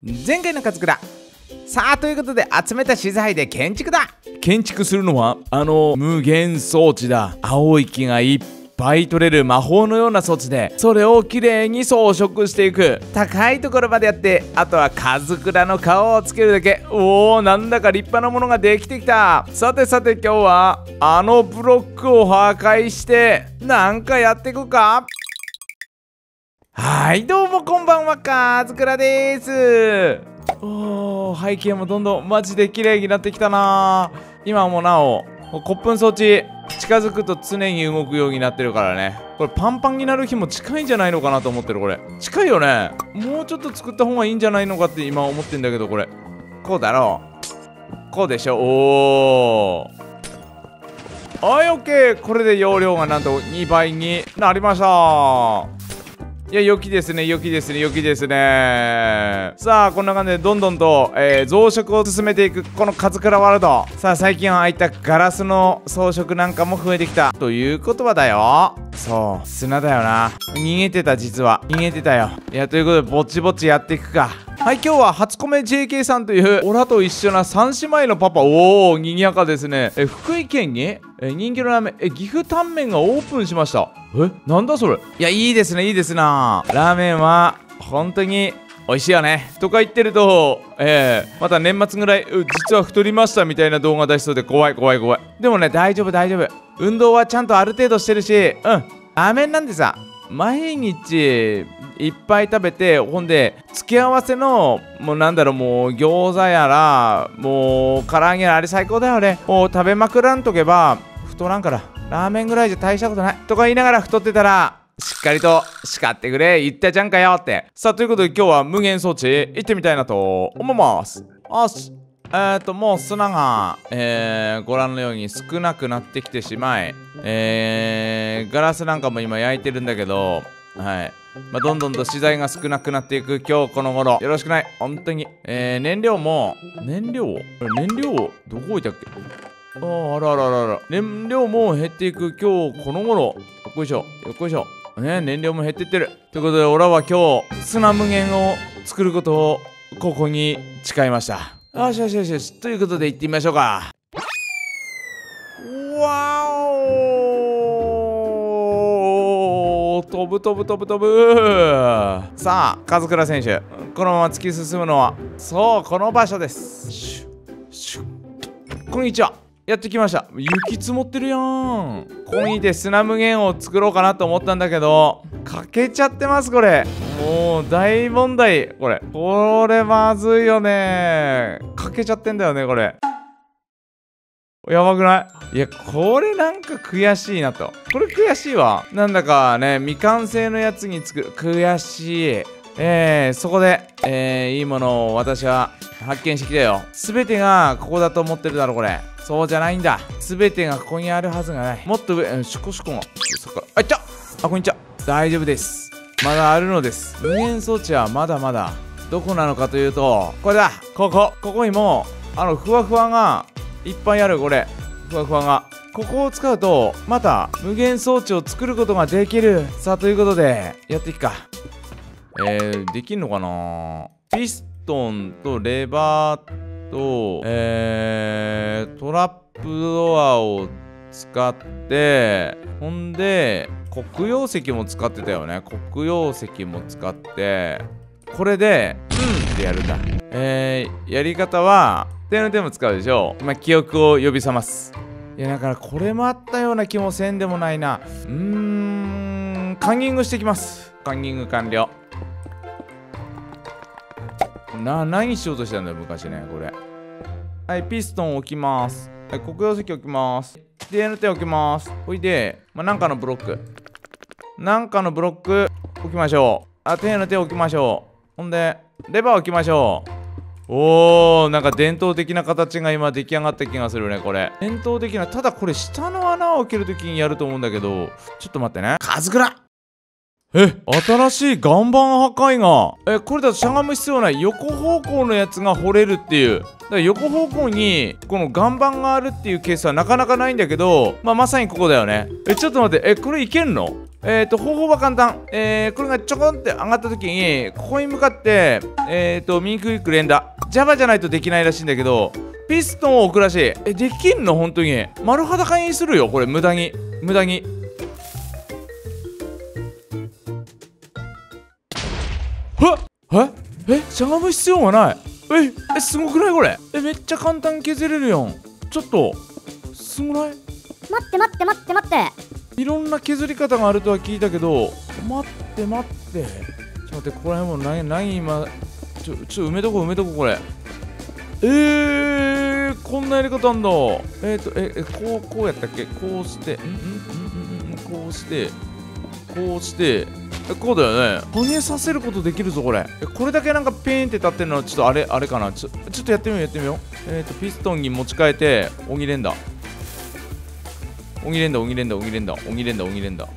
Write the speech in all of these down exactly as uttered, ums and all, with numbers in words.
前回のカツクラ。さあということで集めた資材で建築だ。建築するのはあの無限装置だ。青い木がいっぱい取れる魔法のような装置で、それをきれいに装飾していく。高いところまでやって、あとはカズクラの顔をつけるだけ。おお、なんだか立派なものができてきた。さてさて今日はあのブロックを破壊してなんかやっていくか。はい、どうもこんばんは、カズクラです。おー、背景もどんどんマジで綺麗になってきたな。今もなおコップン装置近づくと常に動くようになってるからね。これパンパンになる日も近いんじゃないのかなと思ってる。これ近いよね。もうちょっと作った方がいいんじゃないのかって今思ってんだけど、これこうだろう。こうでしょ。おー、はい、オッケー。これで容量がなんとにばいになりました。いや、良きですね、良きですね、良きですね。さあ、こんな感じでどんどんと、えー、増殖を進めていくこのカズクラワールド。さあ、最近はああいったガラスの装飾なんかも増えてきたということはだよ。そう、砂だよな。逃げてた、実は逃げてたよ。いや、ということでぼちぼちやっていくか。はい、今日は初コメ ジェーケー さんというオラと一緒な三姉妹のパパ。おお、賑やかですね。え福井県にえ人気のラーメンえ岐阜タンメンがオープンしました。え、なんだそれ。いや、いいですね、いいですな。ラーメンは本当に美味しいよねとか言ってると、えー、また年末ぐらい実は太りましたみたいな動画出しそうで怖い怖い怖い。でもね、大丈夫大丈夫。運動はちゃんとある程度してるし、うん、ラーメンなんでさ、毎日いっぱい食べて、ほんで付け合わせのもうなんだろう、もう餃子やらもう唐揚げやら、あれ最高だよね。もう食べまくらんとけば太らんから、ラーメンぐらいじゃ大したことないとか言いながら太ってたらしっかりと叱ってくれ、言ったじゃんかよって。さあということで今日は無限装置行ってみたいなと思います。よし、えーともう砂が、えー、ご覧のように少なくなってきてしまい、えー、ガラスなんかも今焼いてるんだけど、はい、まあ、どんどんと資材が少なくなっていく今日この頃、よろしくない、本当に。えー、燃料も燃料これ燃料どこ置いたっけ。あー、あらあらあらあら、燃料も減っていく今日この頃。よっこいしょよっこいしょね、燃料も減ってってるということで、俺は今日砂無限を作ることをここに誓いました。よしよしよしよし、ということで行ってみましょうか。わお、飛ぶ飛ぶ飛ぶ飛ぶ。さあカズクラ選手、このまま突き進むのはそうこの場所です。シュシュこんにちは、やってきました。雪積もってるやん。ここにいて砂無限を作ろうかなと思ったんだけど、欠けちゃってます。これもう大問題。これこれまずいよね。欠けちゃってんだよね、これやばくない？いや、これなんか悔しいなと。これ悔しいわ。なんだかね、未完成のやつに作る。悔しい。えー、そこで、えー、いいものを私は発見してきたよ。全てがここだと思ってるだろ、これ。そうじゃないんだ。全てがここにあるはずがない。もっと上、うん、シュコシュコが。そっから。あ、いっちゃあ、こんにちは。大丈夫です。まだあるのです。無限装置はまだまだ。どこなのかというと、これだ。ここ。ここにも、あの、ふわふわが、いっぱいある。これふわふわがここを使うとまた無限装置を作ることができる。さあということでやっていくか。えー、できんのかな。ピストンとレバーとえー、トラップドアを使って、ほんで黒曜石も使ってたよね。黒曜石も使って、これでうんってやるんだ。えー、やり方は手の手も使うでしょ。まあ、記憶を呼び覚ます。いや、だからこれもあったような気もせんでもないな。うーん、カンニングしてきます。カンニング完了。な、何しようとしたんだよ、昔ね、これ。はい、ピストン置きます。はい、黒曜石置きます。手の手置きます。ほいで、まあ、なんかのブロック。なんかのブロック置きましょう。あ、手の手置きましょう。ほんで、レバー置きましょう。おー、なんか伝統的な形が今出来上がった気がするね、これ。伝統的な、ただこれ下の穴を開けるときにやると思うんだけど、ちょっと待ってね。カズクラえ、新しい岩盤破壊が。え、これだとしゃがむ必要ない。横方向のやつが掘れるっていう。だから横方向にこの岩盤があるっていうケースはなかなかないんだけど、まあ、まさにここだよね。え、ちょっと待って。え、これいけんの？えっと、方法は簡単。えー、これがちょこんって上がった時に、ここに向かって、えっと、右クリック連打。Java じゃないとできないらしいんだけど、ピストンを置くらしい。え、できんの？本当に。丸裸にするよ、これ、無駄に。無駄に。はっええしゃがむ必要はない。ええすごくないこれ。えめっちゃ簡単に削れるやん。ちょっとすごない？ 待って待って待って待って。 いろんな削り方があるとは聞いたけど、待って待って。ちょっと待って、ここら辺も何何今ちょちょ埋めとこう埋めとこうこれ。えー、こんなやり方あんだ。えっ、ー、とええこうこうやったっけ？こうしてんんんんんこうしてこうしてこうだよね。跳ねさせることできるぞこれ。えこれだけなんかピーンって立ってるのはちょっとあれあれかな。ちょちょっとやってみようやってみよう。えっ、ー、とピストンに持ち替えてオギレンダオギレンダオギレンダオギレンダオギレンダオギレンダ。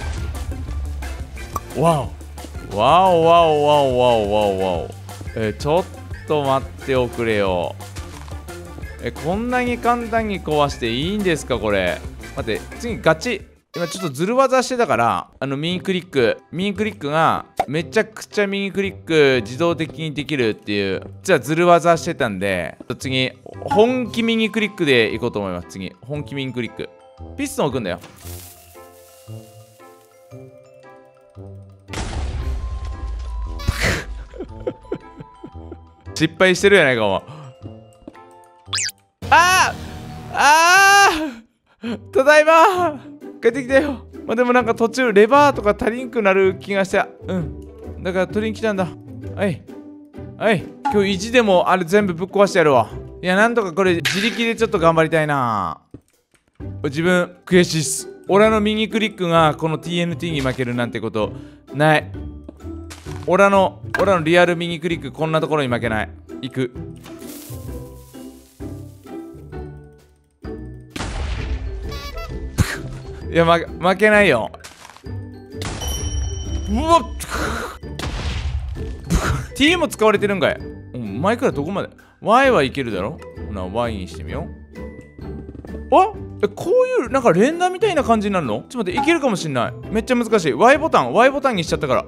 わおわおわおわおわおわおわお。えー、ちょっと待っておくれよ。えこんなに簡単に壊していいんですかこれ。待って次ガチ。今ちょっとズル技してたからあの右クリック右クリックがめちゃくちゃ右クリック自動的にできるっていうじゃあズル技してたんで次本気右クリックでいこうと思います。次本気右クリックピストン置くんだよ。失敗してるやないかお前。あーあーただいま帰ってきたよ。まあでもなんか途中レバーとか足りんくなる気がした。うんだから取りに来たんだ。はいはい今日意地でもあれ全部ぶっ壊してやるわ。いやなんとかこれ自力でちょっと頑張りたいな。自分悔しいっす。俺の右クリックがこの ティーエヌティー に負けるなんてことない。俺の俺のリアル右クリックこんなところに負けない。行く。いや、ま、負けないよ。うわっT も使われてるんかい。マイクラどこまで ?Y はいけるだろ。な Y にしてみよう。あえこういうなんか連打みたいな感じになるの？ちょっと待っていけるかもしんない。めっちゃ難しい。 Y ボタン Y ボタンにしちゃったから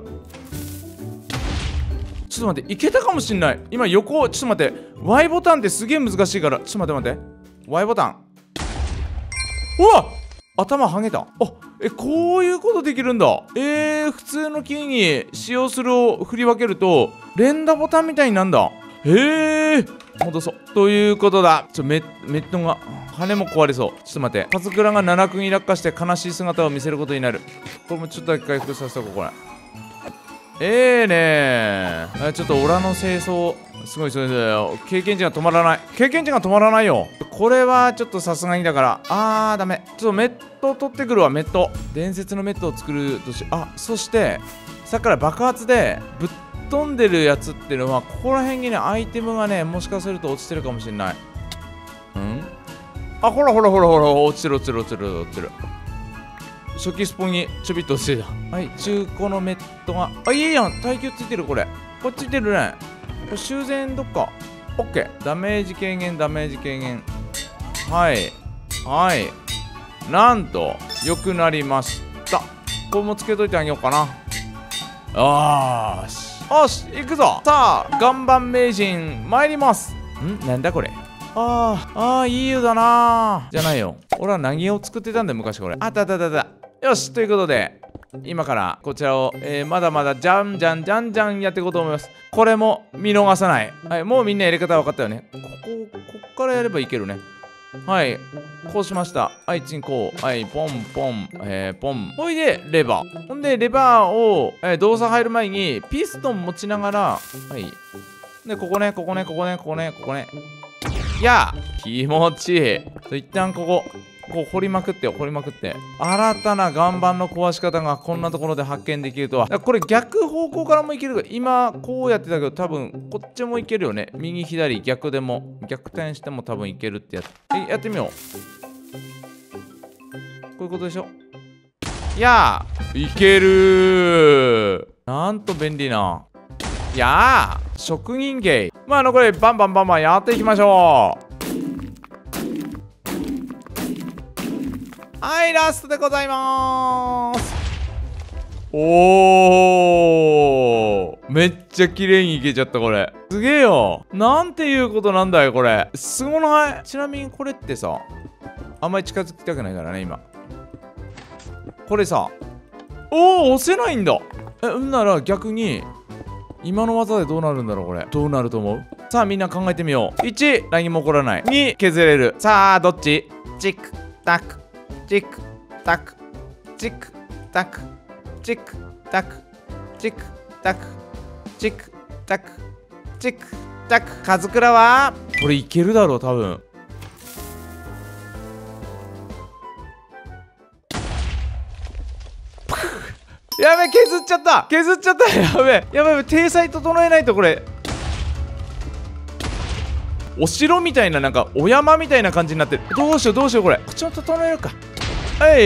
ちょっと待って、いけたかもしんない。今横、ちょっと待って。Y ボタンってすげえ難しいから。ちょっと待って待って。Y ボタン。うわ頭はげた。あ、え、こういうことできるんだ。えー、普通のキーに使用するを振り分けると、連打ボタンみたいになんだ。へえ。戻そう。ということだ。ちょ、メメットが、羽も壊れそう。ちょっと待って。パズクラが七区に落下して悲しい姿を見せることになる。これもちょっとだけ回復させとこう、これ。ええー、ねー。ちょっとオラの清掃すごいすごいすごい。経験値が止まらない。経験値が止まらないよ。これはちょっとさすがにだからあーダメ。ちょっとメット取ってくるわ。メット伝説のメットを作るとしあそしてさっきから爆発でぶっ飛んでるやつっていうのはここら辺にねアイテムがねもしかすると落ちてるかもしれない。うんあほらほらほらほら落ちてる落ちてる落ちてる落ちてる。初期スポンにちょびっと落ちてた。はい中古のメットがあいいやん。耐久ついてるこれ。これついてるね。これ修繕どっか OK。 ダメージ軽減ダメージ軽減はいはいなんと良くなりました。これもつけといてあげようかな。よーしよし行くぞ。さあ岩盤名人参ります。んなんだこれ。あーあーいい湯だなーじゃないよ。俺は何を作ってたんだよ昔これ。あったあったあったあった。よしということで今からこちらを、えー、まだまだじゃんじゃんじゃんじゃんやっていこうと思います。これも見逃さない。はいもうみんなやり方分かったよね。こここっからやればいけるね。はいこうしました。はいチンこうはいポンポンえー、ポンほいでレバーほんでレバーを、えー、動作入る前にピストン持ちながらはいでここねここねここねここねここねいや気持ちいい。一旦こここう掘りまくってよ掘りまくって新たな岩盤の壊し方がこんなところで発見できるとは。これ逆方向からもいけるから今こうやってたけど多分こっちもいけるよね。右左逆でも逆転しても多分いけるってやつ。えやってみよう。こういうことでしょ。 やーいけるー。なんと便利な。やー職人芸。まああのこれバンバンバンバンやっていきましょう。はい、ラストでございまーす。おー、めっちゃ綺麗にいけちゃった。これすげえよ。なんていうことなんだよこれ。すごない？ちなみにこれってさ、あんまり近づきたくないからね今。これさ、おお押せないんだ。え、うんなら逆に今の技でどうなるんだろう。これどうなると思う？さあみんな考えてみよう。いち、何も起こらない。に、削れる。さあどっち？チックタクチックタクチックタクチックタクチックタクチックタクチックタク。カズクラはこれいけるだろう多分。やべ、削っちゃった削っちゃった。やべやべやべ、体裁整えないと。これお城みたいな、なんかお山みたいな感じになってる。どうしようどうしよう。これ口を整えるか。はい、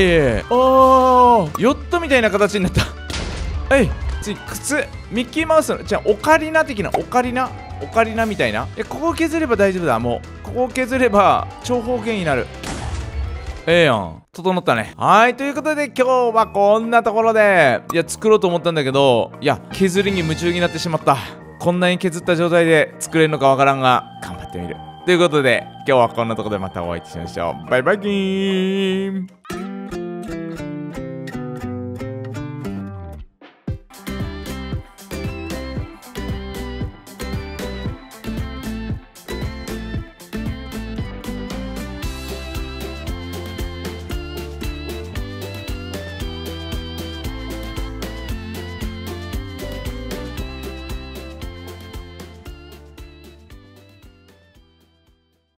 おー、ヨットみたいな形になった。はい、次靴。ミッキーマウスのじゃあオカリナ的な、オカリナオカリナみたいな。え、ここを削れば大丈夫だ。もうここを削れば長方形になる。ええやん、整ったね。はい、ということで今日はこんなところで、いや作ろうと思ったんだけど、いや削りに夢中になってしまった。こんなに削った状態で作れるのかわからんが頑張ってみる。ということで今日はこんなところでまたお会いしましょう。バイバイキーン。